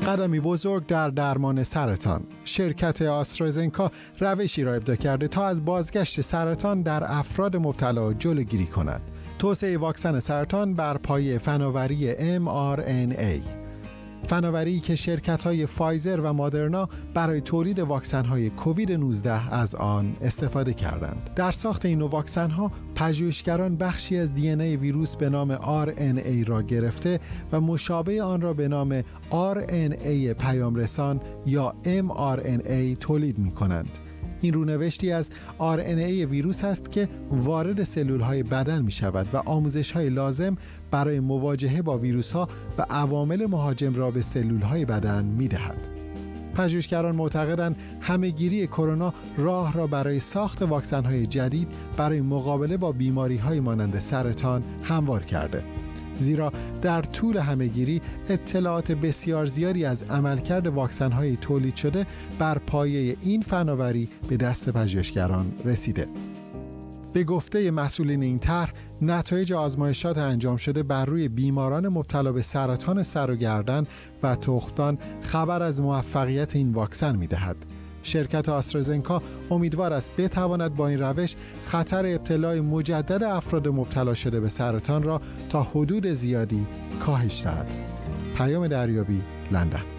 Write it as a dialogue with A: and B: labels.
A: قدمی بزرگ در درمان سرطان. شرکت آسترازنکا روشی را ابداع کرده تا از بازگشت سرطان در افراد مبتلا جلوگیری کند. توسعه واکسن سرطان بر پایه فناوری mRNA. فناوری که شرکت‌های فایزر و مادرنا برای تولید واکسن‌های کووید 19 از آن استفاده کردند. در ساخت این نوع واکسن‌ها پژوهشگران بخشی از دی ان ای ویروس به نام RNA را گرفته و مشابه آن را به نام RNA پیامرسان یا mRNA تولید می‌کنند. این رونوشتی از RNA ویروس است که وارد سلول‌های بدن می‌شود و آموزش‌های لازم برای مواجهه با ویروس‌ها و عوامل مهاجم را به سلول‌های بدن می‌دهد. پژوهشگران معتقدند همه‌گیری کرونا راه را برای ساخت واکسن‌های جدید برای مقابله با بیماری‌های مانند سرطان هموار کرده. زیرا در طول همه‌گیری اطلاعات بسیار زیادی از عملکرد واکسن‌های تولید شده بر پایه این فناوری به دست پژوهشگران رسیده. به گفته مسئولین این طرح، نتایج آزمایشات انجام شده بر روی بیماران مبتلا به سرطان سر و گردن و تخمدان خبر از موفقیت این واکسن می‌دهد. شرکت آسترازنکا امیدوار است بتواند با این روش خطر ابتلای مجدد افراد مبتلا شده به سرطان را تا حدود زیادی کاهش دهد. پیام دریابی، لندن.